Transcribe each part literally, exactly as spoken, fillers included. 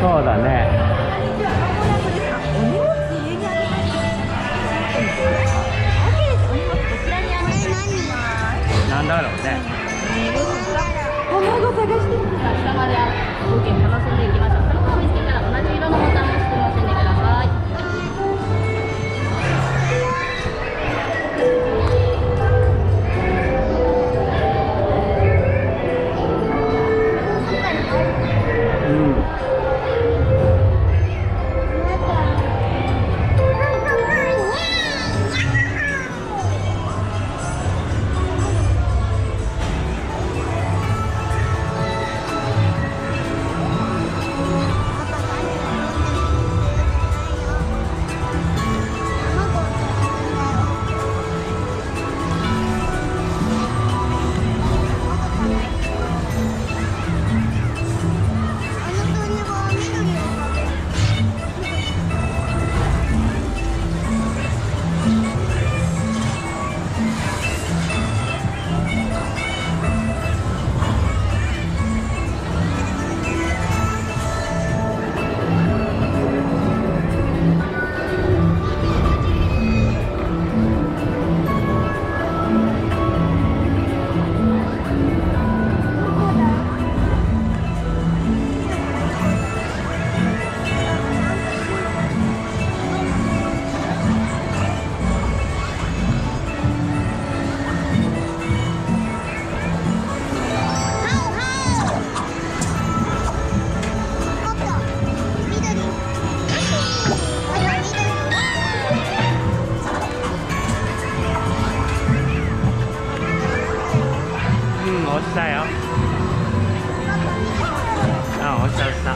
そうだね。なんだろうね。 卵探してる。下まで冒険楽しんでいきましょう。卵を見つけたら同じ色のボタンを押して楽しんでください。 押したよ。あ、押した押した。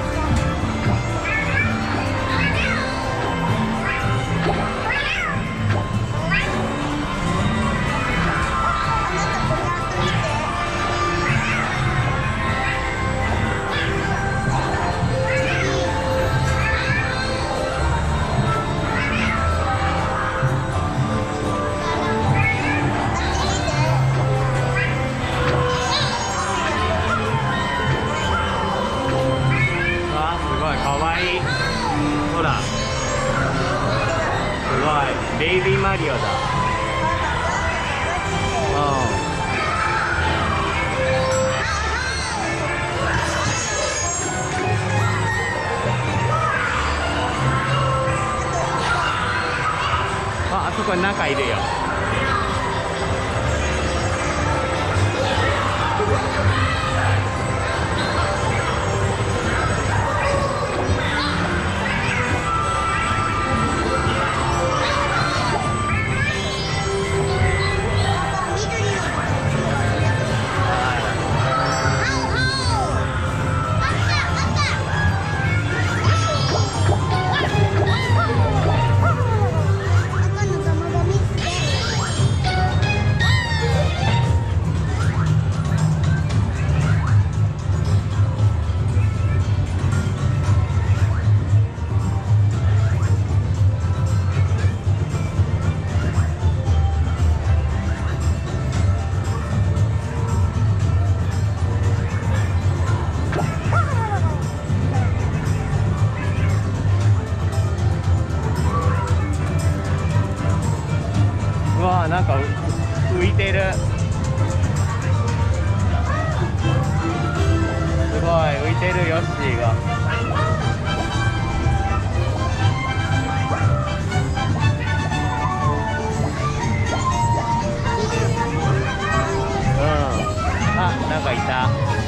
かわいい。ほら、すごいベイビーマリオだ。うん。あ、あそこに中いるよ。うわー、なんか浮いてる。すごい浮いてるヨッシーが。うん。あ、なんかいた。